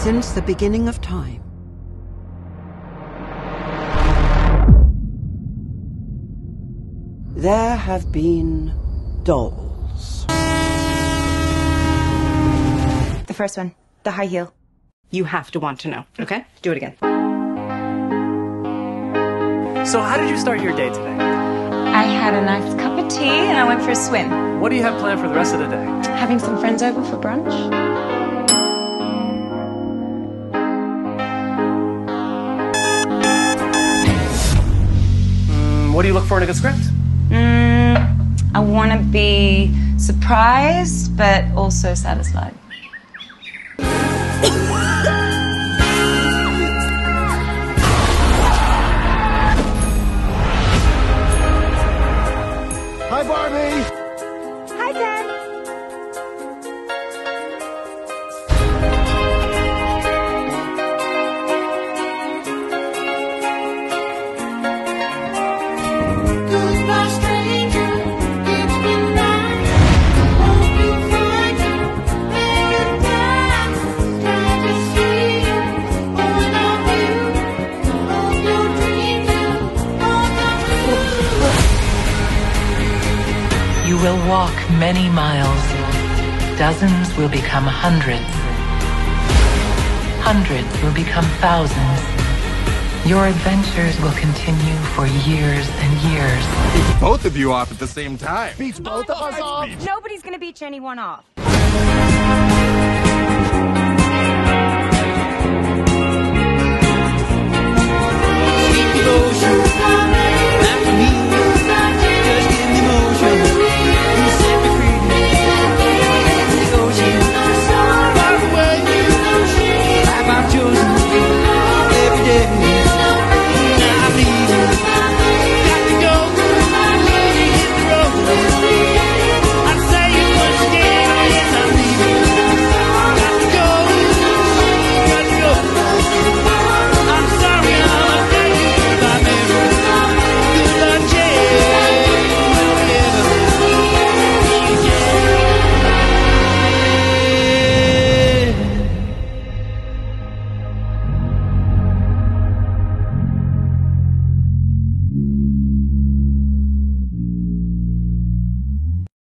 Since the beginning of time, there have been dolls. The first one, the high heel. You have to want to know, okay? Do it again. So how did you start your day today? I had a nice cup of tea and I went for a swim. What do you have planned for the rest of the day? Having some friends over for brunch. What do you look for in a good script? I want to be surprised, but also satisfied. Hi, Barbie! Hi, Ken. You will walk many miles. Dozens will become hundreds. Hundreds will become thousands. Your adventures will continue for years and years. Beats both of you off at the same time. Beats both of us off. Nobody's gonna beat anyone off. Beau